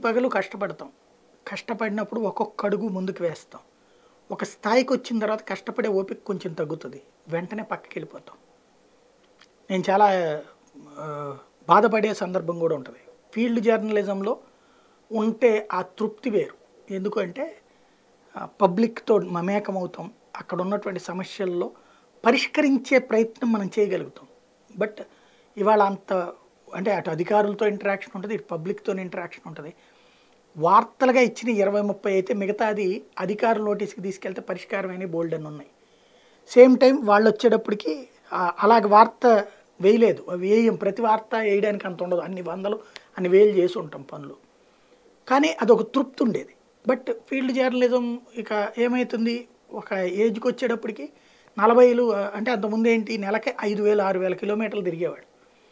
పగలు కష్టపడతాం. కష్టపడినప్పుడు ఒక్కొక్క అడుగు ముందుకు వేస్తాం. ఒక స్థాయికొచ్చిన తర్వాత కష్టపడే ఓపిక కొంచెం తగ్గుతది. వెంటనే పక్కకెళ్ళిపోతాం. నేను చాలా బాధపడే సందర్భం గూడా ఉంటది. ఫీల్డ్ జర్నలిజంలో ఉంటే ఆ తృప్తి వేరు. ఎందుకంటే పబ్లిక్‌తో మమేకమవుతాం. అక్కడున్నటువంటి సమస్యల్లో పరిష్కరించే ప్రయత్నం మనం చేయగలుగుతాం. బట్ ఇవాళ అంత అంటే అటు అధికారులతో ఇంటరాక్షన్ ఉంటది. ఇటు పబ్లిక్‌తోని ఇంటరాక్షన్ ఉంటది. వార్తలుగా ఇచ్చిన 20, 30 అయితే మిగతాది అధికారుల నోటీస్‌కి తీసుకెళ్తే పరిష్కారమైనయి బోలెడన్నున్నాయి. సేమ్ టైమ్ వాళ్ళొచ్చేటప్పటికి అలాగ వార్త వేయలేదు. వేయం ప్రతి వార్త ఏయడానికి అంత ఉండదు. అన్ని వందలు, అన్ని వేలు చేసి ఉంటాం పనులు. కానీ అదొక తృప్తి ఉండేది. బట్ ఫీల్డ్ జర్నలిజం ఇక ఏమైతుంది, ఒక ఏజ్‌కొచ్చేటప్పటికి 40లు అంటే అంతకుముందేంటి నెలకి 5000, 6000 కిలోమీటర్లు తిరిగేవాడు.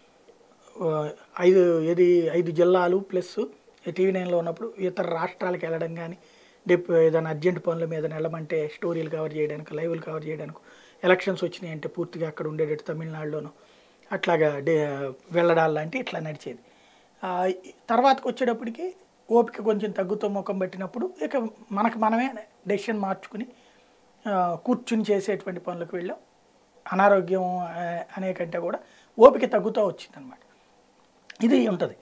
5 5 జిల్లాలు ప్లస్ టీవీ నైన్‌లో ఉన్నప్పుడు ఇతర రాష్ట్రాలకెళ్ళడం గానీ, ఏదైనా అర్జెంట్ పనుల మీద వెళ్ళమంటే స్టోరీలు కవర్ చేయడానికి, లైవ్‌లు కవర్ చేయడానికి, ఎలక్షన్స్ వచ్చినాయంటే పూర్తిగా అక్కడ ఉండేటట్టు తమిళనాడులోను అట్లాగా వెళ్ళడాల్లాంటివి ఇట్లా నడిచేది. తర్వాతకొచ్చేటప్పటికి ఓపిక కొంచెం తగ్గుతూ ముఖం పట్టినప్పుడు ఇక మనకు మనమే డెసిషన్ మార్చుకుని కూర్చుని చేసేటువంటి పనులకు వెళ్ళాం. అనారోగ్యం అనే కంటే కూడా ఓపిక తగ్గుతూ వచ్చిందనమాట. ఇది ఉంటది.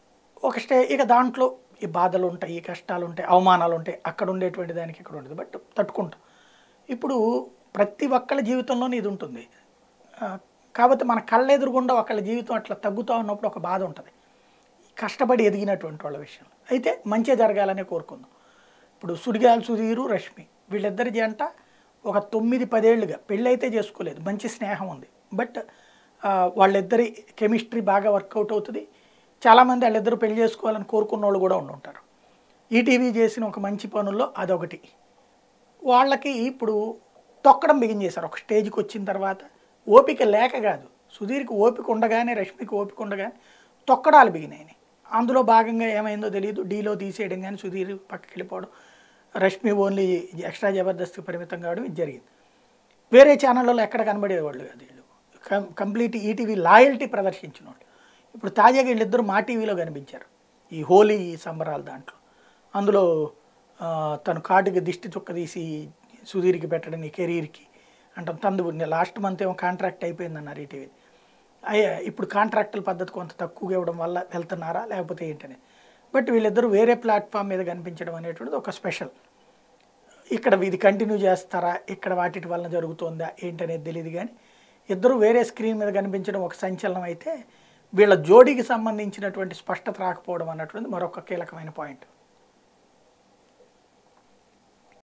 ఇక దాంట్లో ఈ బాధలుంటాయి, ఈ కష్టాలుంటాయి, అవమానాలుంటాయి. అక్కడ ఉండేటువంటి దానికి ఇక్కడ ఉండదు. బట్ తట్టుకుంటాం. ఇప్పుడు ప్రతి ఒక్కళ్ళ జీవితంలోనూ ఇది ఉంటుంది. కాకపోతే మన కళ్ళెదురుగుండా ఒకళ్ళ జీవితం అట్లా తగ్గుతూ ఉన్నప్పుడు ఒక బాధ ఉంటది. కష్టపడి ఎదిగినటువంటి వాళ్ళ విషయంలో. అయితే మంచే జరగాలనే కోరుకుందాం. ఇప్పుడు సుడిగాలి సుధీరు, రష్మి వీళ్ళిద్దరి జంట ఒక 9, 10 ఏళ్లుగా పెళ్ళైతే చేసుకోలేదు. మంచి స్నేహం ఉంది. బట్ వాళ్ళిద్దరి కెమిస్ట్రీ బాగా వర్కౌట్ అవుతుంది. చాలామంది వాళ్ళిద్దరూ పెళ్లి చేసుకోవాలని కోరుకున్నోళ్ళు కూడా ఉండుంటారు. ఈటీవీ చేసిన ఒక మంచి పనుల్లో అదొకటి. వాళ్ళకి ఇప్పుడు తొక్కడం బిగించేశారు. ఒక స్టేజ్‌కి వచ్చిన తర్వాత ఓపిక లేక కాదు. సుధీర్‌కి ఓపిక ఉండగానే, రష్మికి ఓపిక ఉండగానే తొక్కడాలు బిగినాయి. అందులో భాగంగా ఏమైందో తెలీదు. డీలో తీసేయడం గానీ, సుధీర్ పక్కకి వెళ్ళిపోవడం, రష్మి ఓన్లీ ఎక్స్ట్రా జబర్దస్త్‌కి పరిమితం కావడం ఇది జరిగింది. వేరే ఛానళ్ళలో ఎక్కడ కనబడేవాళ్ళు కాదు వీళ్ళు. కంప్లీట్ ఈటీవీ లాయల్టీ ప్రదర్శించినోళ్ళు. ఇప్పుడు తాజాగా వీళ్ళిద్దరూ మా టీవీలో కనిపించారు. ఈ హోలీ సంబరాలు దాంట్లో. అందులో తను కార్డుకి దిష్టి చుక్క తీసి సుధీర్‌కి పెట్టడం నీ కెరీర్‌కి అంటాం. లాస్ట్ మంత్ ఏమో కాంట్రాక్ట్ అయిపోయిందన్నారు ఈటీవీ. ఇప్పుడు కాంట్రాక్టుల పద్ధతి కొంత తక్కువగా ఇవ్వడం వల్ల వెళ్తున్నారా లేకపోతే ఏంటని. బట్ వీళ్ళిద్దరూ వేరే ప్లాట్ఫామ్ మీద కనిపించడం అనేటువంటిది ఒక స్పెషల్. ఇక్కడ ఇది కంటిన్యూ చేస్తారా, ఇక్కడ వాటి వలన జరుగుతుందా ఏంటనేది తెలియదు. కానీ ఇద్దరు వేరే స్క్రీన్ మీద కనిపించడం ఒక సంచలనం అయితే, వీళ్ళ జోడీకి సంబంధించినటువంటి స్పష్టత రాకపోవడం అన్నటువంటిది మరొక కీలకమైన పాయింట్.